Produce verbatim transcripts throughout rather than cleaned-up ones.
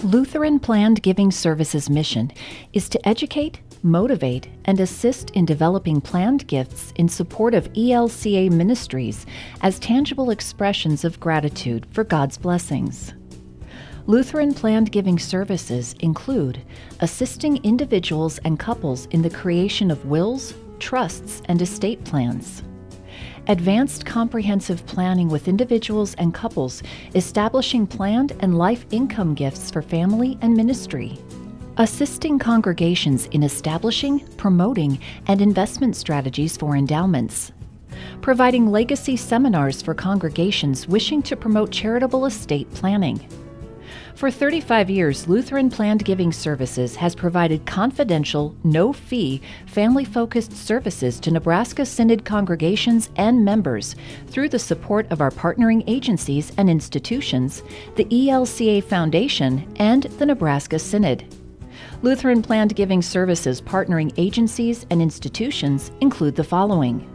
Lutheran Planned Giving Services' mission is to educate, motivate, and assist in developing planned gifts in support of E L C A ministries as tangible expressions of gratitude for God's blessings. Lutheran Planned Giving Services include assisting individuals and couples in the creation of wills, trusts, and estate plans; advanced comprehensive planning with individuals and couples establishing planned and life income gifts for family and ministry; assisting congregations in establishing, promoting, and investment strategies for endowments; providing legacy seminars for congregations wishing to promote charitable estate planning. For thirty-five years, Lutheran Planned Giving Services has provided confidential, no-fee, family-focused services to Nebraska Synod congregations and members through the support of our partnering agencies and institutions, the E L C A Foundation, and the Nebraska Synod. Lutheran Planned Giving Services partnering agencies and institutions include the following.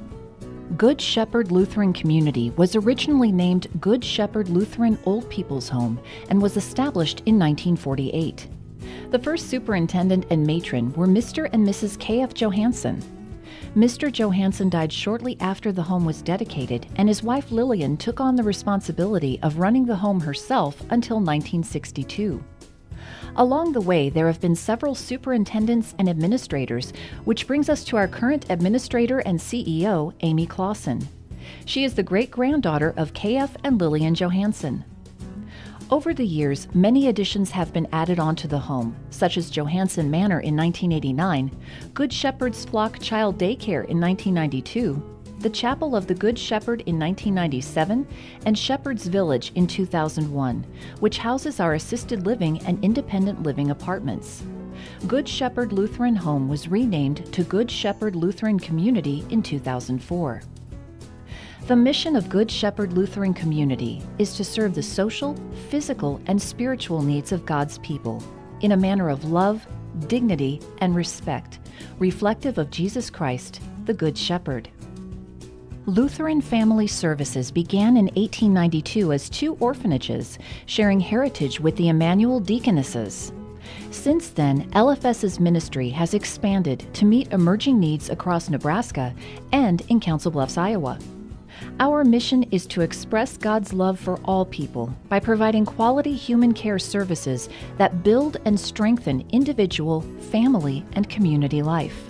Good Shepherd Lutheran Community was originally named Good Shepherd Lutheran Old People's Home and was established in nineteen forty-eight. The first superintendent and matron were Mister and Missus K F Johansson. Mister Johansson died shortly after the home was dedicated, and his wife Lillian took on the responsibility of running the home herself until nineteen sixty-two. Along the way, there have been several superintendents and administrators, which brings us to our current administrator and C E O, Amy Clausen. She is the great-granddaughter of K F and Lillian Johansson. Over the years, many additions have been added onto the home, such as Johansson Manor in nineteen eighty-nine, Good Shepherd's Flock Child Daycare in nineteen ninety-two, the Chapel of the Good Shepherd in nineteen ninety-seven, and Shepherd's Village in two thousand one, which houses our assisted living and independent living apartments. Good Shepherd Lutheran Home was renamed to Good Shepherd Lutheran Community in two thousand four. The mission of Good Shepherd Lutheran Community is to serve the social, physical, and spiritual needs of God's people in a manner of love, dignity, and respect, reflective of Jesus Christ, the Good Shepherd. Lutheran Family Services began in eighteen ninety-two as two orphanages, sharing heritage with the Emmanuel Deaconesses. Since then, L F S's ministry has expanded to meet emerging needs across Nebraska and in Council Bluffs, Iowa. Our mission is to express God's love for all people by providing quality human care services that build and strengthen individual, family, and community life.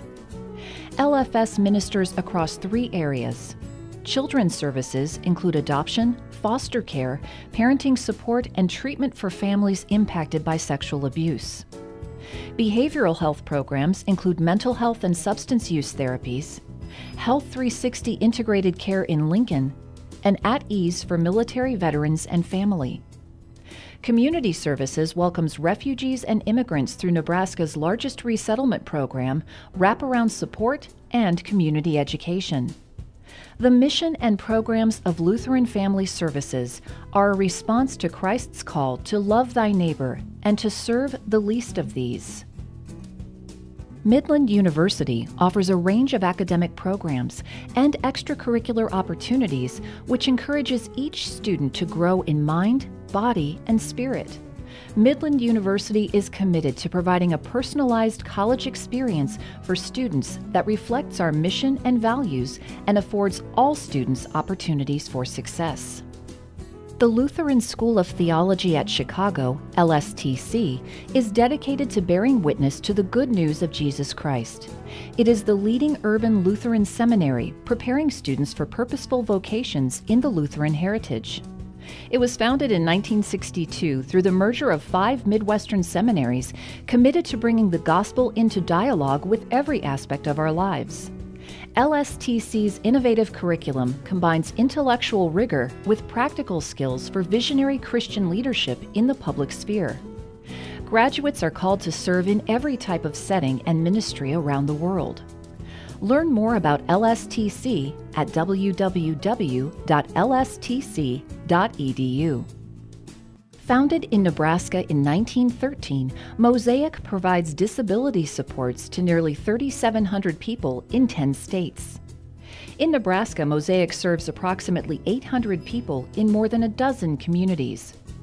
L F S ministers across three areas. Children's services include adoption, foster care, parenting support, and treatment for families impacted by sexual abuse. Behavioral health programs include mental health and substance use therapies, Health three sixty Integrated Care in Lincoln, and At Ease for military veterans and family. Community Services welcomes refugees and immigrants through Nebraska's largest resettlement program, wraparound support, and community education. The mission and programs of Lutheran Family Services are a response to Christ's call to love thy neighbor and to serve the least of these. Midland University offers a range of academic programs and extracurricular opportunities which encourages each student to grow in mind, body, and spirit. Midland University is committed to providing a personalized college experience for students that reflects our mission and values and affords all students opportunities for success. The Lutheran School of Theology at Chicago, L S T C, is dedicated to bearing witness to the good news of Jesus Christ. It is the leading urban Lutheran seminary preparing students for purposeful vocations in the Lutheran heritage. It was founded in nineteen sixty-two through the merger of five Midwestern seminaries committed to bringing the gospel into dialogue with every aspect of our lives. L S T C's innovative curriculum combines intellectual rigor with practical skills for visionary Christian leadership in the public sphere. Graduates are called to serve in every type of setting and ministry around the world. Learn more about L S T C at w w w dot l s t c dot e d u. Founded in Nebraska in nineteen thirteen, Mosaic provides disability supports to nearly three thousand seven hundred people in ten states. In Nebraska, Mosaic serves approximately eight hundred people in more than a dozen communities.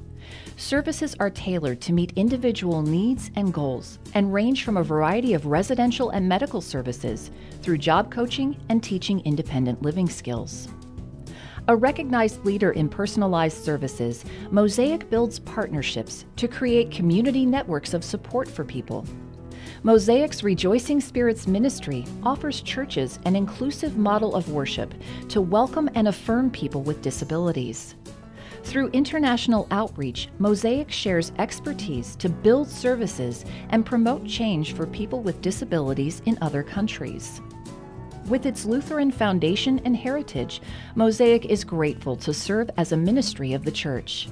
Services are tailored to meet individual needs and goals and range from a variety of residential and medical services through job coaching and teaching independent living skills. A recognized leader in personalized services, Mosaic builds partnerships to create community networks of support for people. Mosaic's Rejoicing Spirits ministry offers churches an inclusive model of worship to welcome and affirm people with disabilities. Through international outreach, Mosaic shares expertise to build services and promote change for people with disabilities in other countries. With its Lutheran foundation and heritage, Mosaic is grateful to serve as a ministry of the church.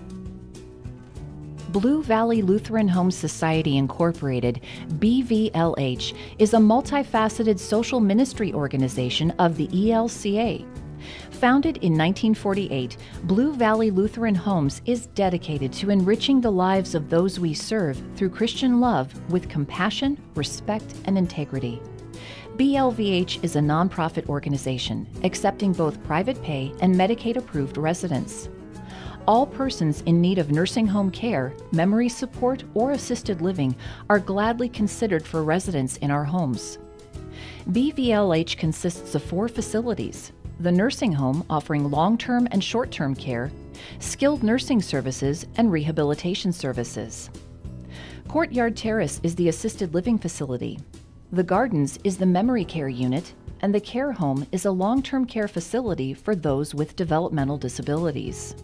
Blue Valley Lutheran Home Society Incorporated, B V L H, is a multifaceted social ministry organization of the E L C A. Founded in nineteen forty-eight, Blue Valley Lutheran Homes is dedicated to enriching the lives of those we serve through Christian love with compassion, respect, and integrity. B L V H is a nonprofit organization accepting both private pay and Medicaid-approved residents. All persons in need of nursing home care, memory support, or assisted living are gladly considered for residence in our homes. B V L H consists of four facilities: the nursing home offering long-term and short-term care, skilled nursing services, and rehabilitation services. Courtyard Terrace is the assisted living facility. The Gardens is the memory care unit, and the care home is a long-term care facility for those with developmental disabilities.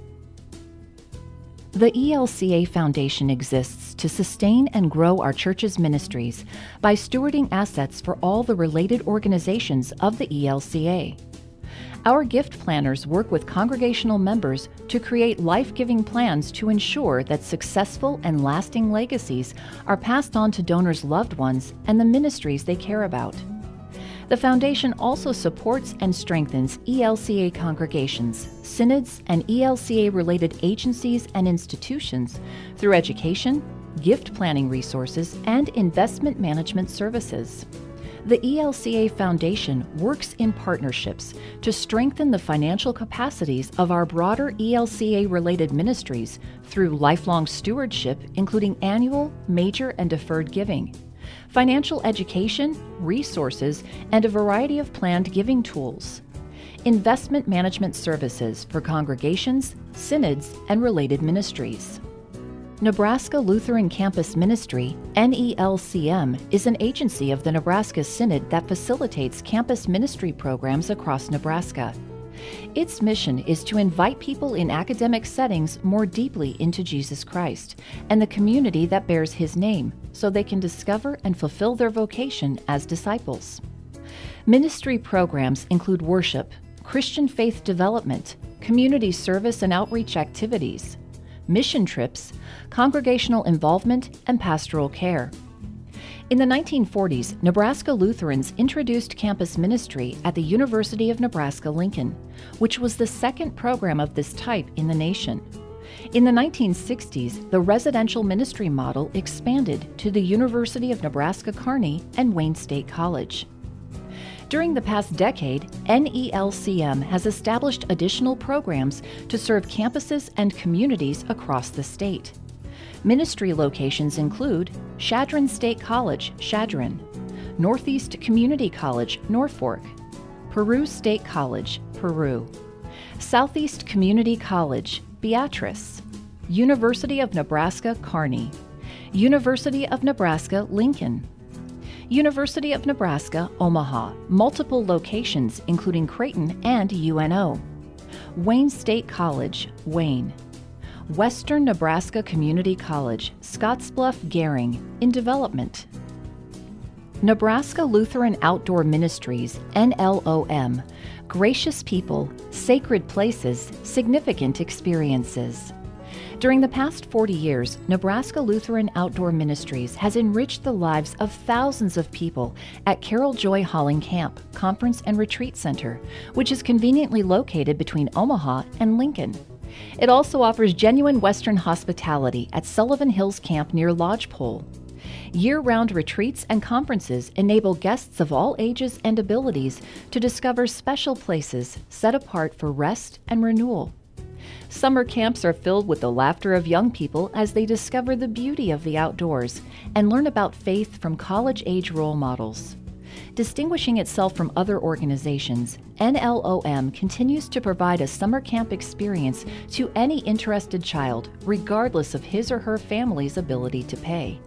The E L C A Foundation exists to sustain and grow our church's ministries by stewarding assets for all the related organizations of the E L C A. Our gift planners work with congregational members to create life-giving plans to ensure that successful and lasting legacies are passed on to donors' loved ones and the ministries they care about. The Foundation also supports and strengthens E L C A congregations, synods, and E L C A-related agencies and institutions through education, gift planning resources, and investment management services. The E L C A Foundation works in partnerships to strengthen the financial capacities of our broader E L C A-related ministries through lifelong stewardship, including annual, major, and deferred giving, financial education, resources, and a variety of planned giving tools, investment management services for congregations, synods, and related ministries. Nebraska Lutheran Campus Ministry, N E L C M, is an agency of the Nebraska Synod that facilitates campus ministry programs across Nebraska. Its mission is to invite people in academic settings more deeply into Jesus Christ and the community that bears His name, so they can discover and fulfill their vocation as disciples. Ministry programs include worship, Christian faith development, community service and outreach activities, mission trips, congregational involvement, and pastoral care. In the nineteen forties, Nebraska Lutherans introduced campus ministry at the University of Nebraska-Lincoln, which was the second program of this type in the nation. In the nineteen sixties, the residential ministry model expanded to the University of Nebraska-Kearney and Wayne State College. During the past decade, N E L C M has established additional programs to serve campuses and communities across the state. Ministry locations include Chadron State College, Chadron, Northeast Community College, Norfolk, Peru State College, Peru, Southeast Community College, Beatrice, University of Nebraska, Kearney, University of Nebraska, Lincoln, University of Nebraska, Omaha, multiple locations including Creighton and U N O, Wayne State College, Wayne, Western Nebraska Community College, Scottsbluff, Gering, in development. Nebraska Lutheran Outdoor Ministries, N L O M, gracious people, sacred places, significant experiences. During the past forty years, Nebraska Lutheran Outdoor Ministries has enriched the lives of thousands of people at Carol Joy Halling Camp, Conference and Retreat Center, which is conveniently located between Omaha and Lincoln. It also offers genuine Western hospitality at Sullivan Hills Camp near Lodgepole. Year-round retreats and conferences enable guests of all ages and abilities to discover special places set apart for rest and renewal. Summer camps are filled with the laughter of young people as they discover the beauty of the outdoors and learn about faith from college-age role models. Distinguishing itself from other organizations, N L O M continues to provide a summer camp experience to any interested child, regardless of his or her family's ability to pay.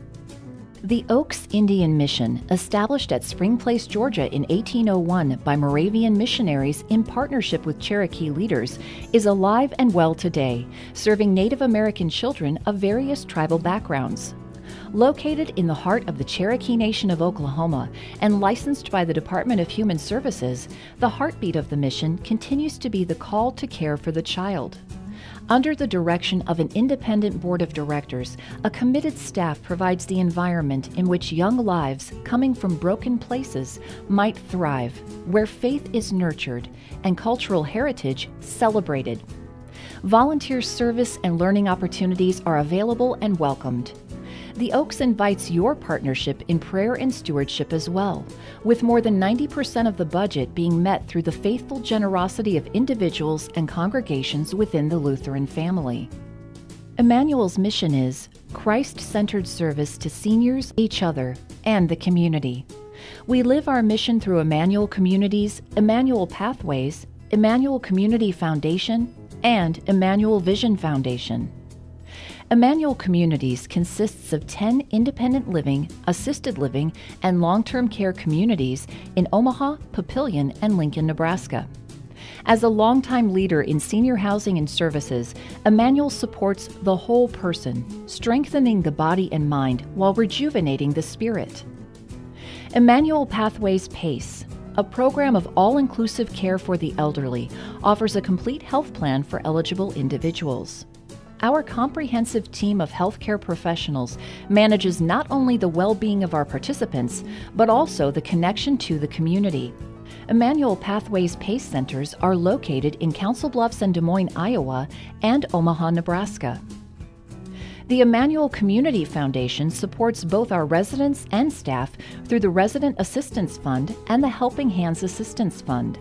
The Oaks Indian Mission, established at Spring Place, Georgia in eighteen oh one by Moravian missionaries in partnership with Cherokee leaders, is alive and well today, serving Native American children of various tribal backgrounds. Located in the heart of the Cherokee Nation of Oklahoma and licensed by the Department of Human Services, the heartbeat of the mission continues to be the call to care for the child. Under the direction of an independent board of directors, a committed staff provides the environment in which young lives coming from broken places might thrive, where faith is nurtured and cultural heritage celebrated. Volunteer service and learning opportunities are available and welcomed. The Oaks invites your partnership in prayer and stewardship as well, with more than ninety percent of the budget being met through the faithful generosity of individuals and congregations within the Lutheran family. Emmanuel's mission is Christ-centered service to seniors, each other, and the community. We live our mission through Emmanuel Communities, Emmanuel Pathways, Emmanuel Community Foundation, and Emmanuel Vision Foundation. Emmanuel Communities consists of ten independent living, assisted living, and long-term care communities in Omaha, Papillion, and Lincoln, Nebraska. As a longtime leader in senior housing and services, Emmanuel supports the whole person, strengthening the body and mind while rejuvenating the spirit. Emmanuel Pathways PACE, a program of all-inclusive care for the elderly, offers a complete health plan for eligible individuals. Our comprehensive team of healthcare professionals manages not only the well-being of our participants, but also the connection to the community. Emmanuel Pathways PACE centers are located in Council Bluffs and Des Moines, Iowa, and Omaha, Nebraska. The Emmanuel Community Foundation supports both our residents and staff through the Resident Assistance Fund and the Helping Hands Assistance Fund.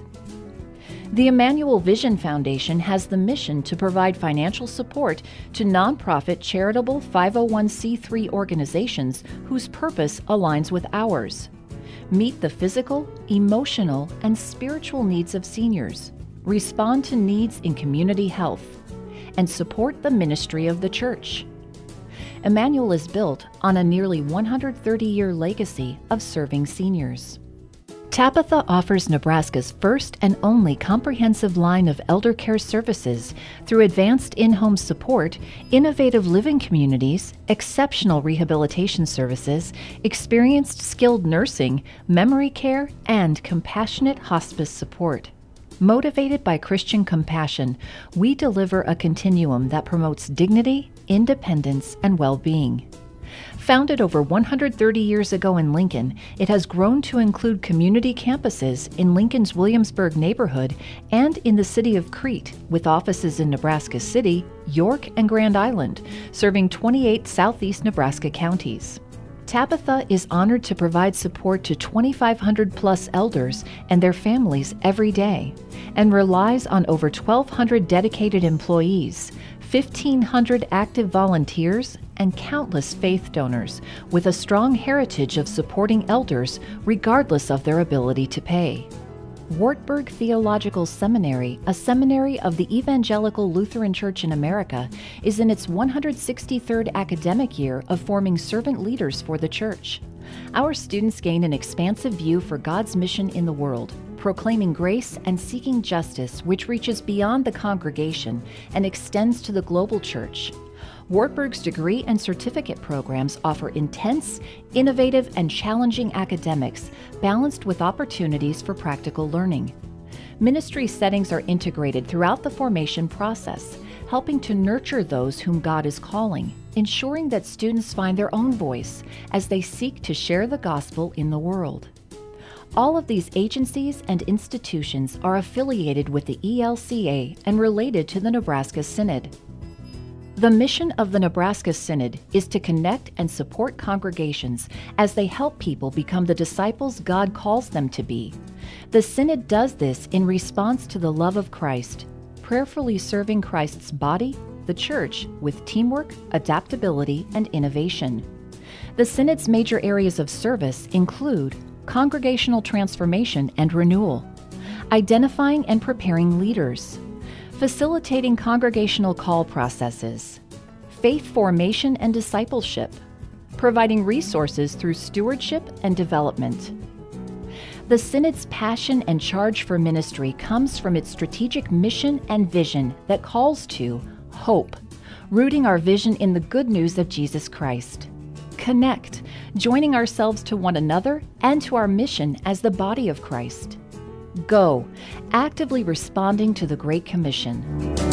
The Emmanuel Vision Foundation has the mission to provide financial support to nonprofit charitable five oh one c three organizations whose purpose aligns with ours. Meet the physical, emotional, and spiritual needs of seniors, respond to needs in community health, and support the ministry of the church. Emmanuel is built on a nearly one hundred thirty year legacy of serving seniors. Tabitha offers Nebraska's first and only comprehensive line of elder care services through advanced in-home support, innovative living communities, exceptional rehabilitation services, experienced skilled nursing, memory care, and compassionate hospice support. Motivated by Christian compassion, we deliver a continuum that promotes dignity, independence, and well-being. Founded over one hundred thirty years ago in Lincoln, it has grown to include community campuses in Lincoln's Williamsburg neighborhood and in the city of Crete, with offices in Nebraska City, York, and Grand Island, serving twenty-eight southeast Nebraska counties. Tabitha is honored to provide support to twenty-five hundred plus elders and their families every day, and relies on over twelve hundred dedicated employees, fifteen hundred active volunteers, and countless faith donors, with a strong heritage of supporting elders regardless of their ability to pay. Wartburg Theological Seminary, a seminary of the Evangelical Lutheran Church in America, is in its one hundred sixty-third academic year of forming servant leaders for the church. Our students gain an expansive view for God's mission in the world, proclaiming grace and seeking justice, which reaches beyond the congregation and extends to the global church. Wartburg's degree and certificate programs offer intense, innovative, and challenging academics, balanced with opportunities for practical learning. Ministry settings are integrated throughout the formation process, helping to nurture those whom God is calling, ensuring that students find their own voice as they seek to share the gospel in the world. All of these agencies and institutions are affiliated with the E L C A and related to the Nebraska Synod. The mission of the Nebraska Synod is to connect and support congregations as they help people become the disciples God calls them to be. The Synod does this in response to the love of Christ, prayerfully serving Christ's body, the Church, with teamwork, adaptability, and innovation. The Synod's major areas of service include congregational transformation and renewal, identifying and preparing leaders, facilitating congregational call processes, faith formation and discipleship, providing resources through stewardship and development. The Synod's passion and charge for ministry comes from its strategic mission and vision that calls to hope, rooting our vision in the good news of Jesus Christ. Connect, joining ourselves to one another and to our mission as the body of Christ. Go, actively responding to the Great Commission.